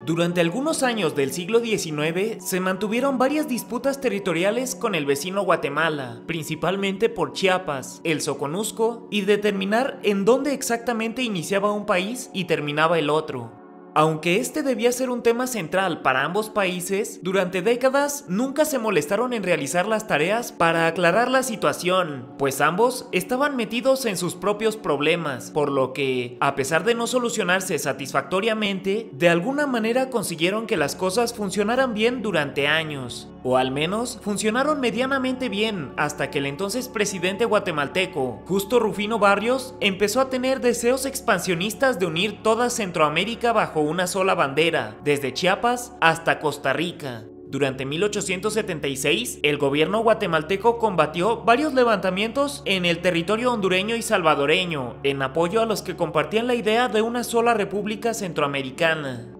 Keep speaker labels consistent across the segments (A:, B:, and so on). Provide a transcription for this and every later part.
A: Durante algunos años del siglo XIX se mantuvieron varias disputas territoriales con el vecino Guatemala, principalmente por Chiapas, el Soconusco y determinar en dónde exactamente iniciaba un país y terminaba el otro. Aunque este debía ser un tema central para ambos países, durante décadas nunca se molestaron en realizar las tareas para aclarar la situación, pues ambos estaban metidos en sus propios problemas, por lo que, a pesar de no solucionarse satisfactoriamente, de alguna manera consiguieron que las cosas funcionaran bien durante años. O al menos funcionaron medianamente bien hasta que el entonces presidente guatemalteco, Justo Rufino Barrios, empezó a tener deseos expansionistas de unir toda Centroamérica bajo una sola bandera, desde Chiapas hasta Costa Rica. Durante 1876, el gobierno guatemalteco combatió varios levantamientos en el territorio hondureño y salvadoreño, en apoyo a los que compartían la idea de una sola república centroamericana.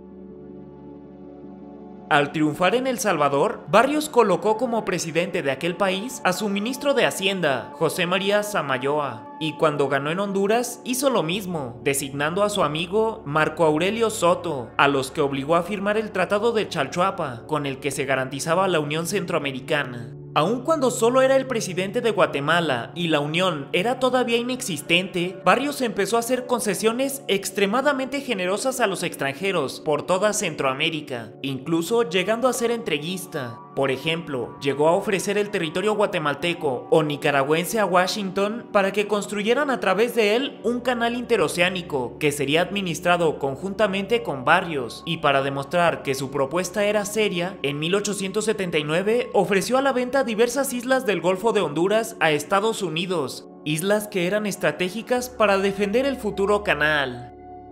A: Al triunfar en El Salvador, Barrios colocó como presidente de aquel país a su ministro de Hacienda, José María Samayoa, y cuando ganó en Honduras hizo lo mismo, designando a su amigo Marco Aurelio Soto, a los que obligó a firmar el Tratado de Chalchuapa, con el que se garantizaba la Unión Centroamericana. Aun cuando solo era el presidente de Guatemala y la unión era todavía inexistente, Barrios empezó a hacer concesiones extremadamente generosas a los extranjeros por toda Centroamérica, incluso llegando a ser entreguista. Por ejemplo, llegó a ofrecer el territorio guatemalteco o nicaragüense a Washington para que construyeran a través de él un canal interoceánico que sería administrado conjuntamente con Barrios, y para demostrar que su propuesta era seria, en 1879 ofreció a la venta diversas islas del Golfo de Honduras a Estados Unidos, islas que eran estratégicas para defender el futuro canal.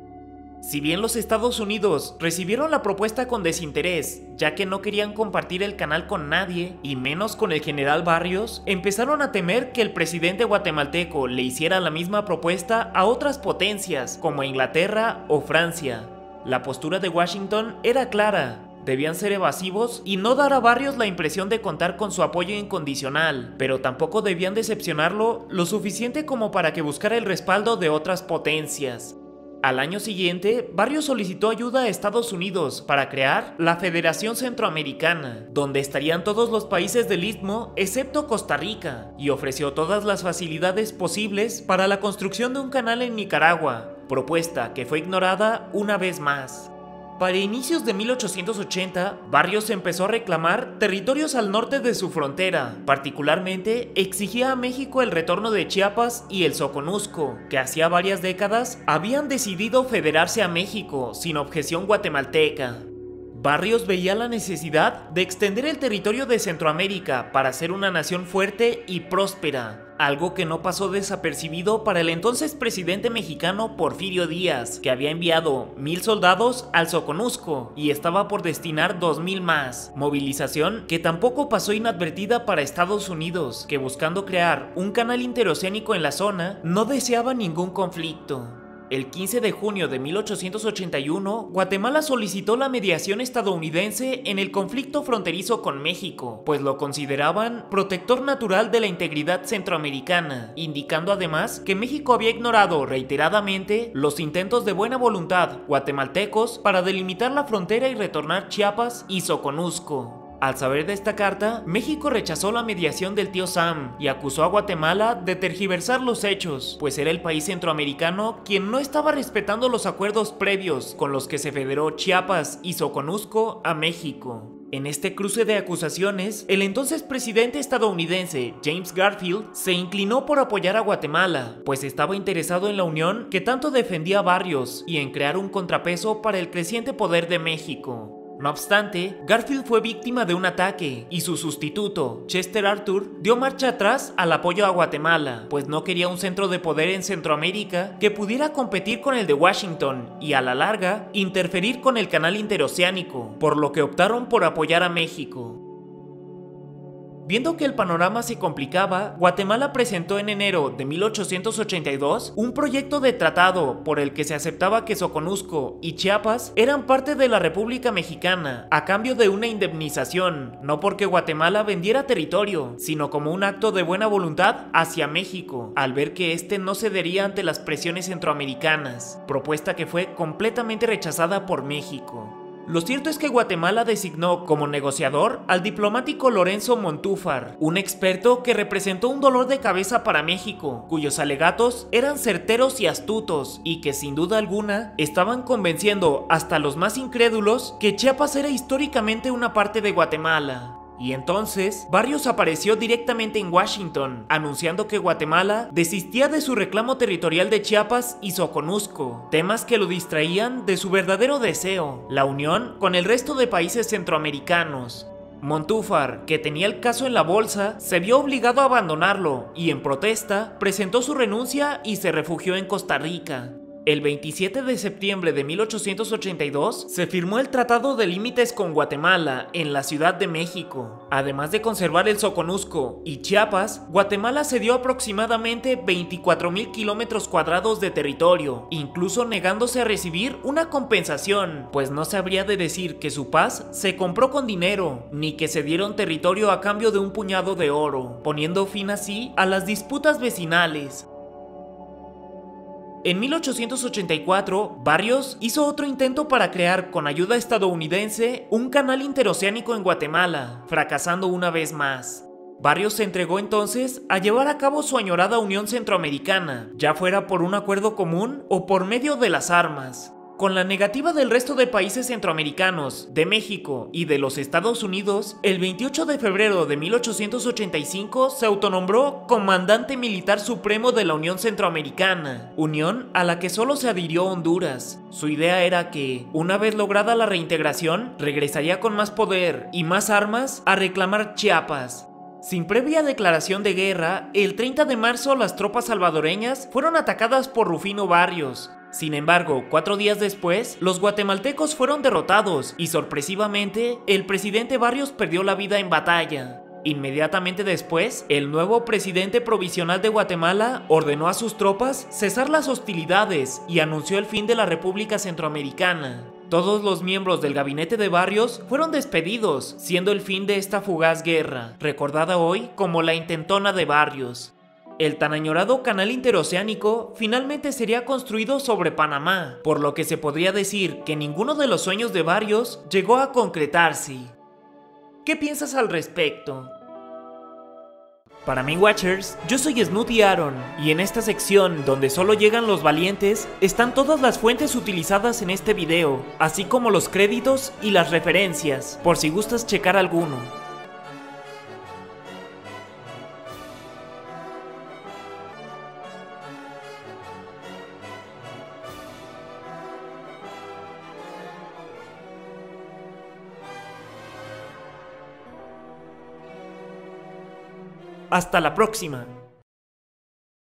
A: Si bien los Estados Unidos recibieron la propuesta con desinterés, ya que no querían compartir el canal con nadie, y menos con el general Barrios, empezaron a temer que el presidente guatemalteco le hiciera la misma propuesta a otras potencias, como Inglaterra o Francia. La postura de Washington era clara. Debían ser evasivos y no dar a Barrios la impresión de contar con su apoyo incondicional, pero tampoco debían decepcionarlo lo suficiente como para que buscara el respaldo de otras potencias. Al año siguiente, Barrios solicitó ayuda a Estados Unidos para crear la Federación Centroamericana, donde estarían todos los países del Istmo excepto Costa Rica, y ofreció todas las facilidades posibles para la construcción de un canal en Nicaragua, propuesta que fue ignorada una vez más. Para inicios de 1880, Barrios empezó a reclamar territorios al norte de su frontera. Particularmente, exigía a México el retorno de Chiapas y el Soconusco, que hacía varias décadas habían decidido federarse a México sin objeción guatemalteca. Barrios veía la necesidad de extender el territorio de Centroamérica para ser una nación fuerte y próspera, algo que no pasó desapercibido para el entonces presidente mexicano Porfirio Díaz, que había enviado 1000 soldados al Soconusco y estaba por destinar 2000 más, movilización que tampoco pasó inadvertida para Estados Unidos, que buscando crear un canal interoceánico en la zona, no deseaba ningún conflicto. El 15 de junio de 1881, Guatemala solicitó la mediación estadounidense en el conflicto fronterizo con México, pues lo consideraban protector natural de la integridad centroamericana, indicando además que México había ignorado reiteradamente los intentos de buena voluntad guatemaltecos para delimitar la frontera y retornar Chiapas y Soconusco. Al saber de esta carta, México rechazó la mediación del tío Sam y acusó a Guatemala de tergiversar los hechos, pues era el país centroamericano quien no estaba respetando los acuerdos previos con los que se federó Chiapas y Soconusco a México. En este cruce de acusaciones, el entonces presidente estadounidense James Garfield se inclinó por apoyar a Guatemala, pues estaba interesado en la unión que tanto defendía Barrios y en crear un contrapeso para el creciente poder de México. No obstante, Garfield fue víctima de un ataque y su sustituto, Chester Arthur, dio marcha atrás al apoyo a Guatemala, pues no quería un centro de poder en Centroamérica que pudiera competir con el de Washington y a la larga interferir con el canal interoceánico, por lo que optaron por apoyar a México. Viendo que el panorama se complicaba, Guatemala presentó en enero de 1882 un proyecto de tratado por el que se aceptaba que Soconusco y Chiapas eran parte de la República Mexicana a cambio de una indemnización, no porque Guatemala vendiera territorio, sino como un acto de buena voluntad hacia México, al ver que este no cedería ante las presiones centroamericanas, propuesta que fue completamente rechazada por México. Lo cierto es que Guatemala designó como negociador al diplomático Lorenzo Montúfar, un experto que representó un dolor de cabeza para México, cuyos alegatos eran certeros y astutos y que sin duda alguna estaban convenciendo hasta los más incrédulos que Chiapas era históricamente una parte de Guatemala. Y entonces, Barrios apareció directamente en Washington, anunciando que Guatemala desistía de su reclamo territorial de Chiapas y Soconusco, temas que lo distraían de su verdadero deseo, la unión con el resto de países centroamericanos. Montúfar, que tenía el caso en la bolsa, se vio obligado a abandonarlo y en protesta presentó su renuncia y se refugió en Costa Rica. El 27 de septiembre de 1882 se firmó el Tratado de Límites con Guatemala en la Ciudad de México. Además de conservar el Soconusco y Chiapas, Guatemala cedió aproximadamente 24,000 kilómetros cuadrados de territorio, incluso negándose a recibir una compensación, pues no se habría de decir que su paz se compró con dinero, ni que se dieron territorio a cambio de un puñado de oro, poniendo fin así a las disputas vecinales. En 1884, Barrios hizo otro intento para crear, con ayuda estadounidense, un canal interoceánico en Guatemala, fracasando una vez más. Barrios se entregó entonces a llevar a cabo su añorada unión centroamericana, ya fuera por un acuerdo común o por medio de las armas. Con la negativa del resto de países centroamericanos, de México y de los Estados Unidos, el 28 de febrero de 1885 se autonombró Comandante Militar Supremo de la Unión Centroamericana, unión a la que solo se adhirió Honduras. Su idea era que, una vez lograda la reintegración, regresaría con más poder y más armas a reclamar Chiapas. Sin previa declaración de guerra, el 30 de marzo las tropas salvadoreñas fueron atacadas por Rufino Barrios. Sin embargo, 4 días después, los guatemaltecos fueron derrotados y sorpresivamente, el presidente Barrios perdió la vida en batalla. Inmediatamente después, el nuevo presidente provisional de Guatemala ordenó a sus tropas cesar las hostilidades y anunció el fin de la República Centroamericana. Todos los miembros del gabinete de Barrios fueron despedidos, siendo el fin de esta fugaz guerra, recordada hoy como la intentona de Barrios. El tan añorado canal interoceánico finalmente sería construido sobre Panamá, por lo que se podría decir que ninguno de los sueños de Barrios llegó a concretarse. ¿Qué piensas al respecto? Para mí, Watchers, yo soy Snooty Aaron, y en esta sección, donde solo llegan los valientes, están todas las fuentes utilizadas en este video, así como los créditos y las referencias, por si gustas checar alguno. Hasta la próxima.